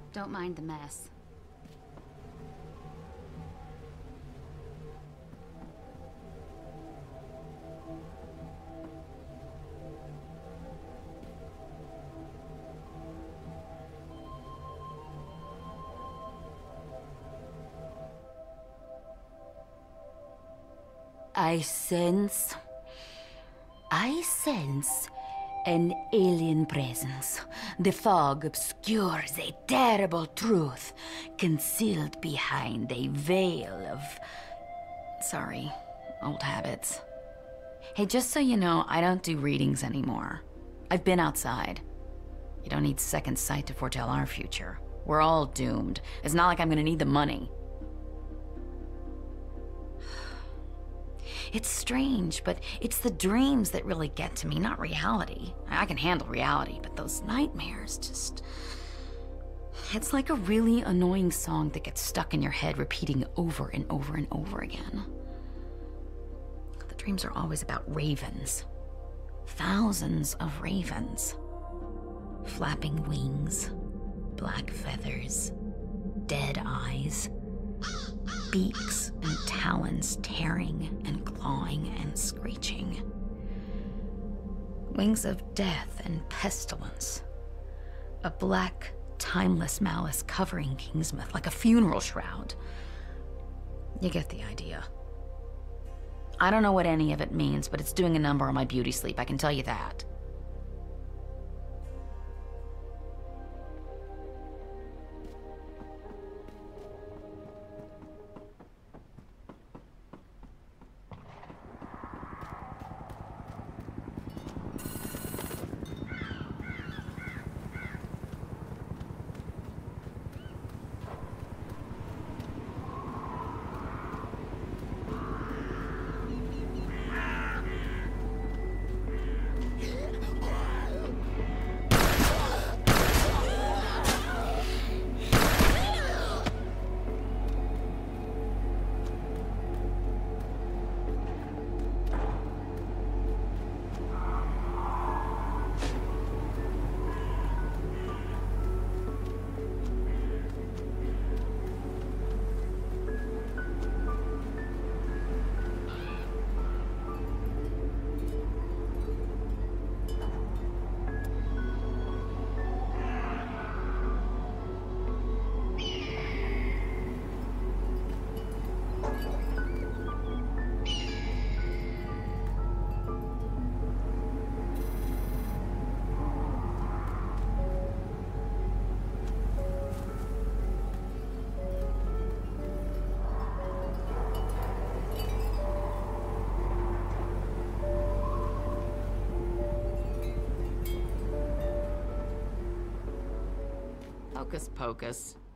Don't mind the mess. I sense an alien presence. The fog obscures a terrible truth concealed behind a veil of... Sorry, old habits. Hey, just so you know, I don't do readings anymore. I've been outside. You don't need second sight to foretell our future. We're all doomed. It's not like I'm gonna need the money. It's strange, but it's the dreams that really get to me, not reality. I can handle reality, but those nightmares just... It's like a really annoying song that gets stuck in your head, repeating over and over and over again. The dreams are always about ravens. Thousands of ravens. Flapping wings, black feathers, dead eyes. Beaks and talons tearing and clawing and screeching. Wings of death and pestilence. A black, timeless malice covering Kingsmouth like a funeral shroud. You get the idea. I don't know what any of it means, but it's doing a number on my beauty sleep, I can tell you that. Hocus pocus.